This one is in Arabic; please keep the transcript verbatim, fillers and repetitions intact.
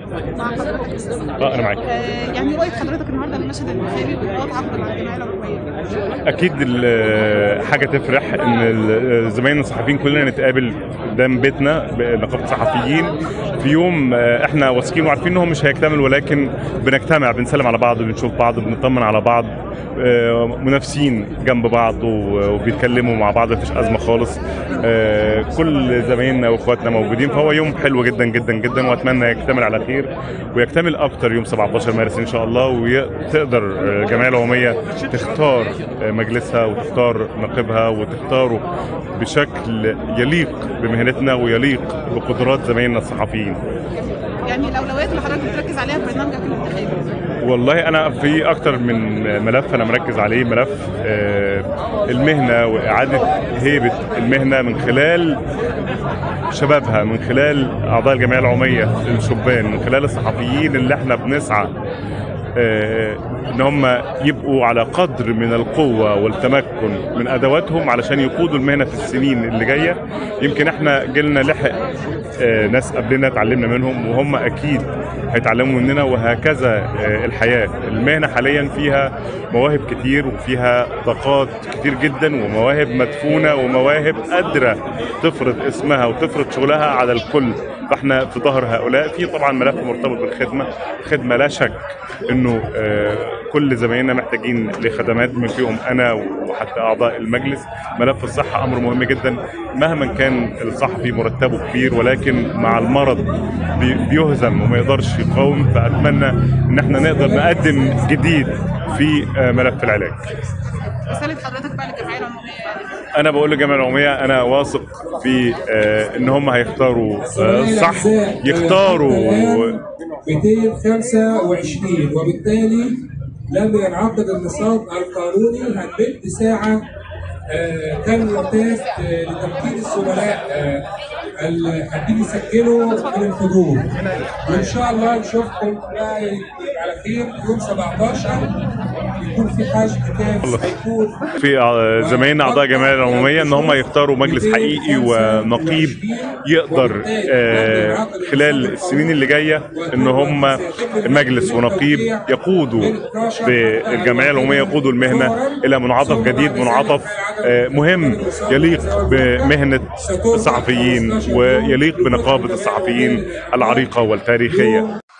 مع حضرتك استاذ. اه انا معاك. آه يعني رؤيه حضرتك النهارده للمشهد الانتخابي واجراءات عقد مع الجمعيه العموميه. اكيد ال- حاجه تفرح ان ال- زمايلنا الصحفيين كلنا نتقابل قدام بيتنا بنقابه صحفيين في يوم آه، احنا واثقين وعارفين انه مش هيكتمل، ولكن بنجتمع بنسلم على بعض بنشوف بعض بنطمن على بعض، آه، منافسين جنب بعض و- وبيتكلموا مع بعض، مفيش ازمه خالص. آه، كل زمايلنا واخواتنا موجودين، فهو يوم حلو جدا جدا جدا، واتمنى يكتمل على خير ويكتمل اكتر يوم سبعتاشر مارس ان شاء الله، وتقدر الجمعيه العموميه تختار مجلسها وتختار نقيبها وتختاره بشكل يليق بمهنتنا ويليق بقدرات زمايلنا الصحفيين. يعني الاولويات اللي حضرتك بتركز عليها في برنامجك الانتخابي. والله انا في اكتر من ملف انا مركز عليه، ملف آه، المهنه واعاده هيبه المهنه من خلال شبابها، من خلال اعضاء الجمعيه العموميه الشبان، من خلال الصحفيين اللي احنا بنسعى آه، ان هم يبقوا على قدر من القوه والتمكن من ادواتهم علشان يقودوا المهنه في السنين اللي جايه. يمكن احنا جيلنا لحق آه، ناس قبلنا اتعلمنا منهم، وهم اكيد هيتعلموا مننا، وهكذا آه، الحياه. المهنه حاليا فيها مواهب كتير وفيها طاقات كتير جدا ومواهب مدفونه ومواهب قادره تفرض اسمها وتفرض شغلها على الكل، فاحنا في ظهر هؤلاء. في طبعا ملف مرتبط بالخدمه، خدمه لا شك انه آه، كل زمايلنا محتاجين لخدمات من فيهم انا وحتى اعضاء المجلس. ملف الصحه امر مهم جدا، مهما كان الصحفي مرتبه كبير ولكن مع المرض بي- بيهزم وما يقدرش يقاوم، فاتمنى ان احنا نقدر نقدم جديد في آه، ملف العلاج. رساله حضرتك بقى للجمعيه العموميه. انا بقول للجمعيه العموميه انا واثق في آه، ان هم هيختاروا آه، صح، يختاروا مئتين وخمسة وعشرين، وبالتالي لما ينعقد النصاب القانوني هنمد ساعة آه، كان معتاد آه، لتمكين الزملاء آه، اللي حابين يسجلوا من الحضور، وان شاء الله نشوفكم على خير يوم سبعتاشر. يكون في حاجه كتاب هيكون في آه، زمايلنا اعضاء الجمعيه العموميه ان هم يختاروا مجلس حقيقي ونقيب يقدر آه، خلال السنين اللي جايه ان هم مجلس ونقيب يقودوا بالجمعيه العموميه، يقودوا المهنه الى منعطف جديد، منعطف آه، مهم يليق بمهنه الصحفيين ويليق بنقابه الصحفيين العريقه والتاريخيه.